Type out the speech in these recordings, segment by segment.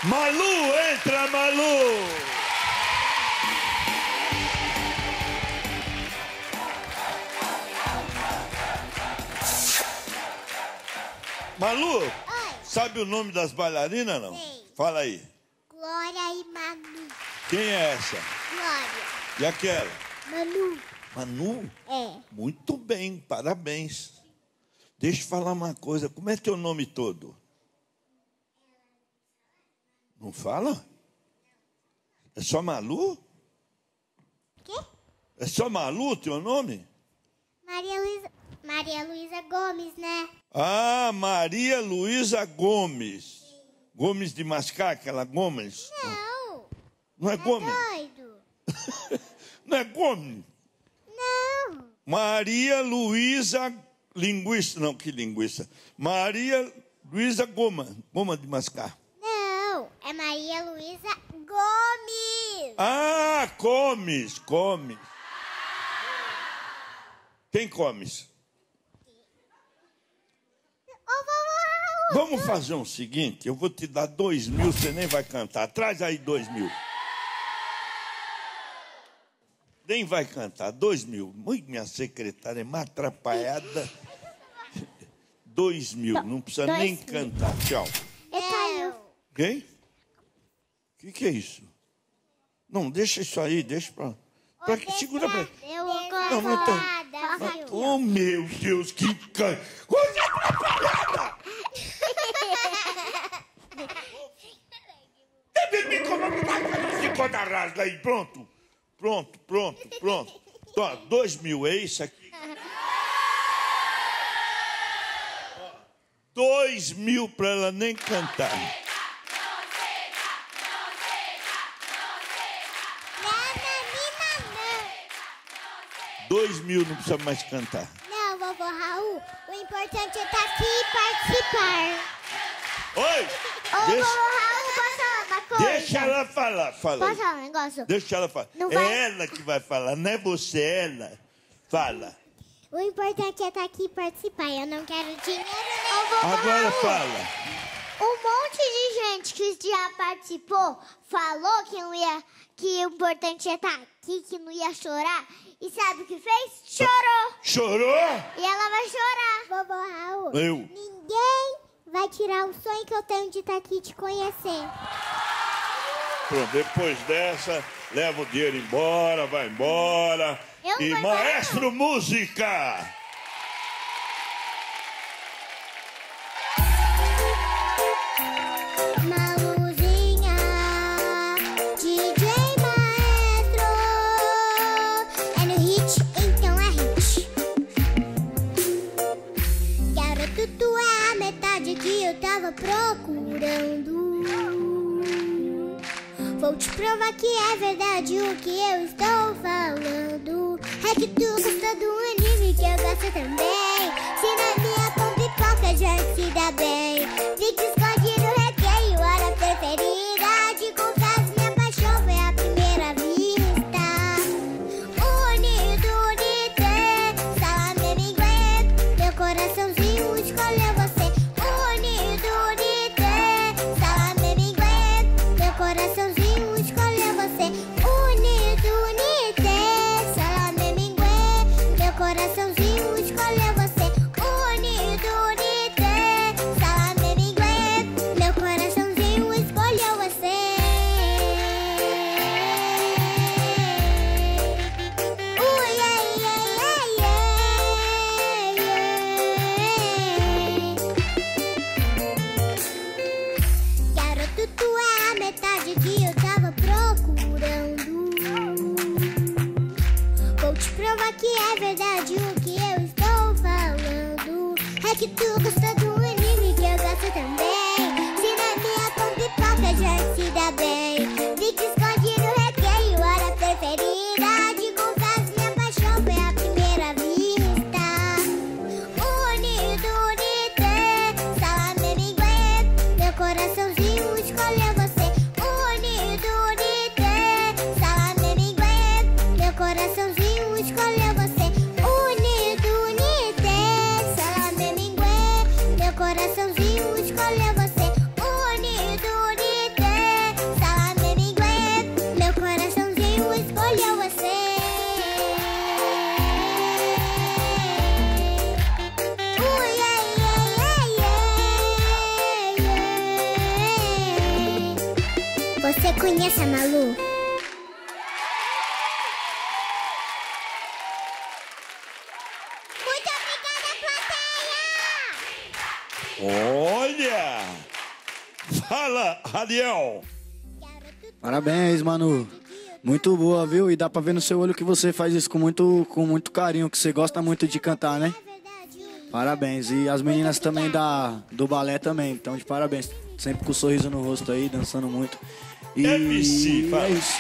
Malu, entra, Malu! Malu, Oi. sabe o nome das bailarinas, não? Sei. Fala aí. Glória e Manu. Quem é essa? Glória. E aquela? Manu. Manu? É. Muito bem, parabéns. Deixa eu falar uma coisa. Como é teu nome todo? Não fala? É só Malu? Quê? É só Malu teu nome? Maria Luísa Gomes, né? Ah, Maria Luísa Gomes. Gomes de mascar, aquela Gomes? Não. Não é Tá Gomes? doido? Não é Gomes? Não. Maria Luísa Linguiça. Não, que linguiça. Maria Luísa Goma. Goma de mascar. Não. É Maria Luísa Gomes. Ah, comes. Quem comes? Ô, vovó. Vamos fazer o seguinte, eu vou te dar 2.000, você nem vai cantar. Traz aí 2.000. Nem vai cantar, 2.000. Minha secretária é mais atrapalhada. 2.000, não precisa nem cantar. Tchau. Não. Quem? O que é isso? Não, deixa isso aí, deixa pra... Segura pra... Eu vou Não, mas colocar. Oh, meu Deus, que coisa atrapalhada! Ficou da rasga aí, pronto. 2.000, é isso aqui. 2.000 pra ela nem cantar. 2.000 não precisa mais cantar. Não, vovô Raul, o importante é estar aqui e participar. Oi! Ô, vovô Raul, posso falar uma coisa? Deixa ela falar, fala Posso aí. falar um negócio? Deixa ela falar. Não É vai- ela que vai falar, não é você, é ela. Fala. O importante é estar aqui e participar. Eu não quero dinheiro nem... Agora fala. Um monte de gente que já participou falou que o importante é estar aqui, que não ia chorar. E sabe o que fez? Chorou. Chorou? E ela vai chorar. Vovô Raul, Eu. ninguém vai tirar o sonho que eu tenho de estar aqui te conhecer. Pronto, depois dessa, leva o dinheiro embora, vai embora. Eu não E vou embora, maestro música! Maluzinha, DJ Maestro. É no hit, então é hit. Garoto, tu é a metade que eu tava procurando. Vou te provar que é verdade o que eu estou falando. É que tu gosta do anime que eu gosto também. Se na minha com pipoca já se dá bem. Fica esconde no recreio, hora preferida. De confesso, minha paixão foi a primeira vista. Unido, unite, salame inglês. Meu coraçãozinho escolheu você. Unido, unite, salame inglês. Meu coraçãozinho escolheu você. Unido, unite, salame inglês. Meu coraçãozinho escolheu você. Unido, unite, salame inglês. Meu coraçãozinho escolheu você. Garoto, tu é a metade que eu tava procurando. Vou te provar que é verdade o que eu estou falando. É que tu gosta do anime que eu gosto também. Se na minha com pipoca já se dá bem. Fica esconde no recreio, hora preferida. De confesso, minha paixão foi a primeira vista. Unido, unite, salame inglês. Meu coraçãozinho escolheu você. Unido, unite, salame inglês. Meu coraçãozinho escolheu você. Unido, unite, salame inglês. Meu coraçãozinho escolheu você. Unido, unite, Você conhece a Malu? Muito obrigada, plateia! Olha! Fala, Ariel! Parabéns, Manu. Muito boa, viu? E dá pra ver no seu olho que você faz isso com muito carinho, que você gosta muito de cantar, né? Parabéns. E as meninas também do balé também, então de parabéns. Sempre com um sorriso no rosto aí, dançando muito. E MC, fala. é isso.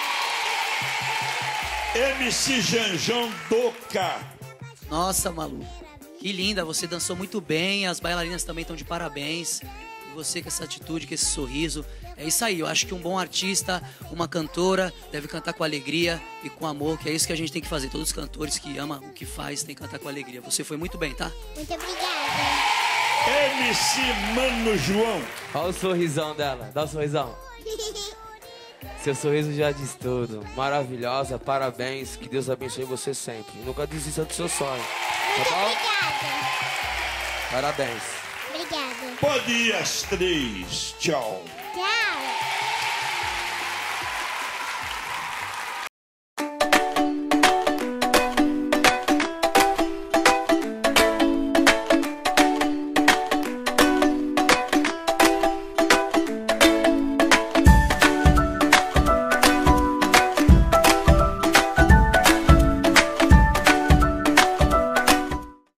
MC Janjão Doca. Nossa, Malu, que linda, você dançou muito bem, as bailarinas também estão de parabéns. E você com essa atitude, com esse sorriso, é isso aí. Eu acho que um bom artista, uma cantora, deve cantar com alegria e com amor, que é isso que a gente tem que fazer. Todos os cantores que amam o que faz, tem que cantar com alegria. Você foi muito bem, tá? Muito obrigada. MC Mano João. Olha o sorrisão dela, dá um sorrisão. Seu sorriso já diz tudo. Maravilhosa, parabéns, que Deus abençoe você sempre. Nunca desista do seu sonho. Muito Tá bom? obrigada. Parabéns. Obrigada. Pode ir às 3. Tchau. Tchau.